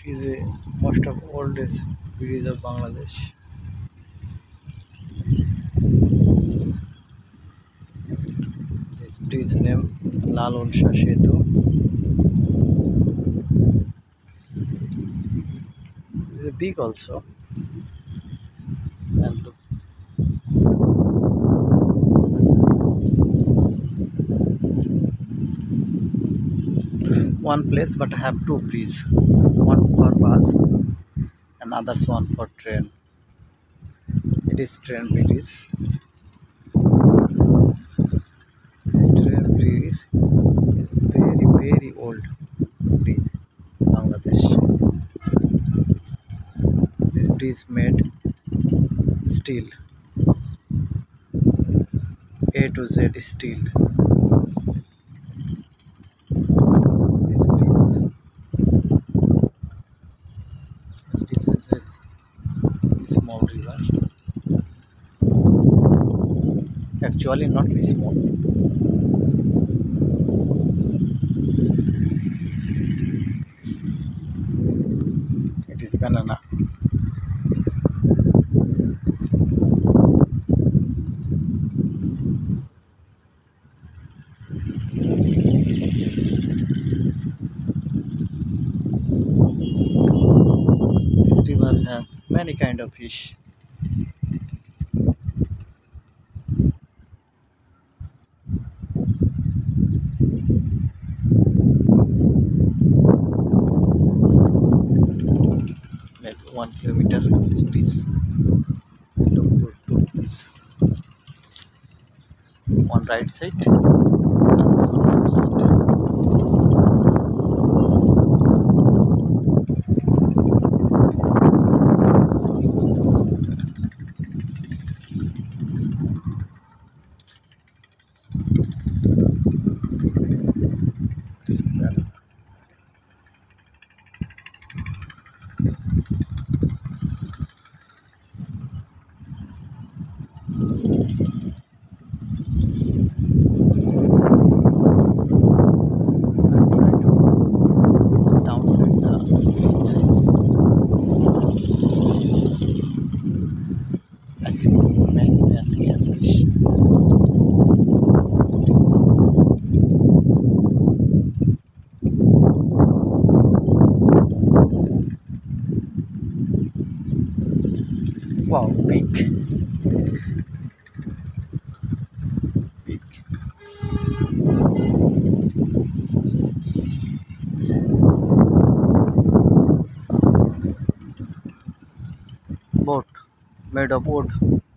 It is a most of oldest bridge of Bangladesh. This bridge name Lal Ulsha Setu. It is big also, and look, one place but have two bridges, one for bus and others one for train. It is train bridge. This train bridge is very old bridge in Bangladesh. This bridge made steel, A to Z steel. This bridge. This is a small river. Actually, not very small. It is banana. This river have many kind of fish. Like 1 kilometer this bridge. Two trees. One right side, others on left side. Downside the bridge, I see many gas fish. Wow, big. Boat made of wood.